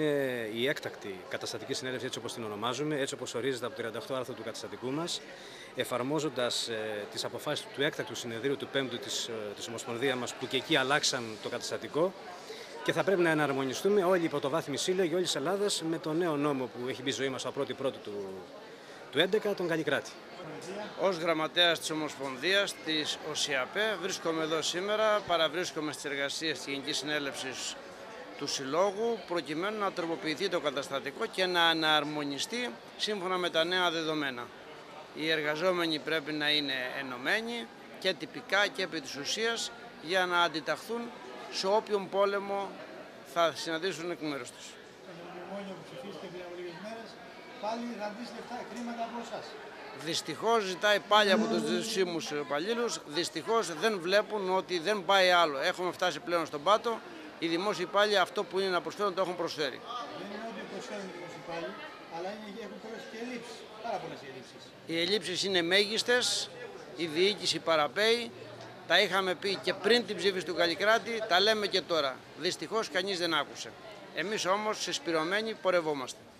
Είναι η έκτακτη καταστατική συνέλευση, έτσι όπως την ονομάζουμε, έτσι όπως ορίζεται από το 38 άρθρο του καταστατικού μας, εφαρμόζοντας τις αποφάσεις του έκτακτου συνεδρίου του 5ου της Ομοσπονδίας μας, που και εκεί αλλάξαν το καταστατικό και θα πρέπει να εναρμονιστούμε όλοι οι πρωτοβάθμιοι σύλλογοι όλης της Ελλάδας με το νέο νόμο που έχει μπει η ζωή μας από 1η του 2011, τον Καλλικράτη. Ως γραμματέας της Ομοσπονδίας της ΟΣΙΑΠΕ βρίσκομαι εδώ σήμερα, παραβρίσκομαι στις εργασίες της Γενικής Συνέλευσης του Συλλόγου προκειμένου να τροποποιηθεί το καταστατικό και να αναρμονιστεί σύμφωνα με τα νέα δεδομένα. Οι εργαζόμενοι πρέπει να είναι ενωμένοι και τυπικά και επί της ουσίας για να αντιταχθούν σε όποιον πόλεμο θα συναντήσουν εκ μέρους τους. Το μνημόνιο που ψηφίστηκε πριν από λίγες μέρες πάλι θα δεις λεφτά, χρήματα από εσάς. Δυστυχώς ζητάει πάλι από τους δημοσίους υπαλλήλους, δυστυχώς δεν βλέπουν ότι δεν πάει άλλο. Έχουμε φτάσει πλέον στον πάτο, οι δημόσιοι υπάλληλοι αυτό που είναι να προσφέρουν το έχουν προσφέρει. Δεν είναι ότι προσφέρουν οι δημόσιοι υπάλληλοι, αλλά έχουν περάσει και ελλείψεις, πάρα πολλές ελλείψεις. Οι ελλείψεις είναι μέγιστες, η διοίκηση παραπέει, τα είχαμε πει και πριν την ψήφιση του Καλλικράτη, τα λέμε και τώρα. Δυστυχώς κανείς δεν άκουσε. Εμείς όμως συσπηρωμένοι πορευόμαστε.